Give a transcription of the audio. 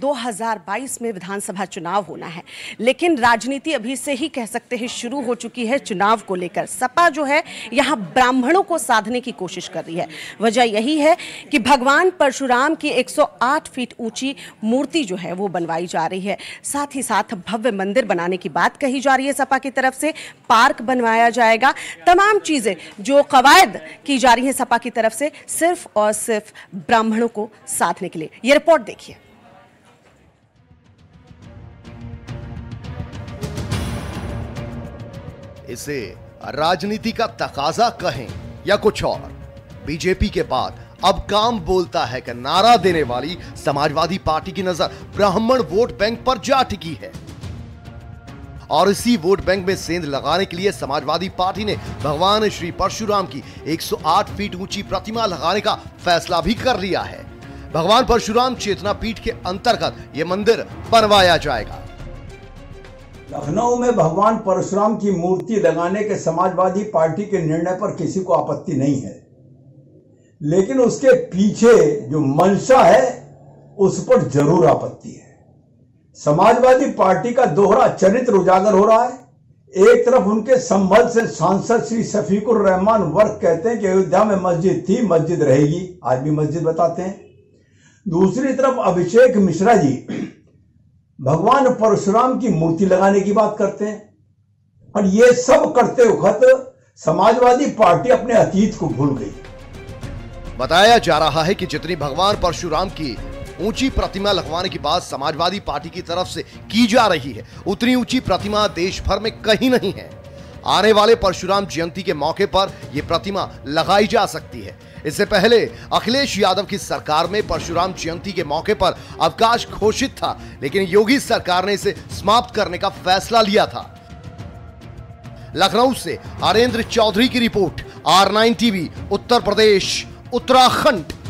2022 में विधानसभा चुनाव होना है, लेकिन राजनीति अभी से ही कह सकते हैं शुरू हो चुकी है चुनाव को लेकर। सपा जो है यहाँ ब्राह्मणों को साधने की कोशिश कर रही है। वजह यही है कि भगवान परशुराम की 108 फीट ऊंची मूर्ति जो है वो बनवाई जा रही है। साथ ही साथ भव्य मंदिर बनाने की बात कही जा रही है सपा की तरफ से, पार्क बनवाया जाएगा। तमाम चीजें जो कवायद की जा रही है सपा की तरफ से सिर्फ और सिर्फ ब्राह्मणों को साधने के लिए। यह रिपोर्ट देखिए। इसे राजनीति का तकाजा कहें या कुछ और, बीजेपी के बाद अब काम बोलता है कि नारा देने वाली समाजवादी पार्टी की नजर ब्राह्मण वोट बैंक पर जा टिकी है और इसी वोट बैंक में सेंध लगाने के लिए समाजवादी पार्टी ने भगवान श्री परशुराम की 108 फीट ऊंची प्रतिमा लगाने का फैसला भी कर लिया है। भगवान परशुराम चेतना पीठ के अंतर्गत यह मंदिर बनवाया जाएगा। लखनऊ में भगवान परशुराम की मूर्ति लगाने के समाजवादी पार्टी के निर्णय पर किसी को आपत्ति नहीं है, लेकिन उसके पीछे जो मंशा है उस पर जरूर आपत्ति है। समाजवादी पार्टी का दोहरा चरित्र उजागर हो रहा है। एक तरफ उनके संभल से सांसद श्री शफीकुर रहमान वर्क कहते हैं कि अयोध्या में मस्जिद थी, मस्जिद रहेगी, आज भी मस्जिद बताते हैं। दूसरी तरफ अभिषेक मिश्रा जी भगवान परशुराम की मूर्ति लगाने की बात करते हैं और ये सब करते वक्त समाजवादी पार्टी अपने अतीत को भूल गई। बताया जा रहा है कि जितनी भगवान परशुराम की ऊंची प्रतिमा लगवाने की बात समाजवादी पार्टी की तरफ से की जा रही है, उतनी ऊंची प्रतिमा देश भर में कहीं नहीं है। आने वाले परशुराम जयंती के मौके पर यह प्रतिमा लगाई जा सकती है। इससे पहले अखिलेश यादव की सरकार में परशुराम जयंती के मौके पर अवकाश घोषित था, लेकिन योगी सरकार ने इसे समाप्त करने का फैसला लिया था। लखनऊ से हरेंद्र चौधरी की report, R9 TV, Uttar Pradesh, Uttarakhand.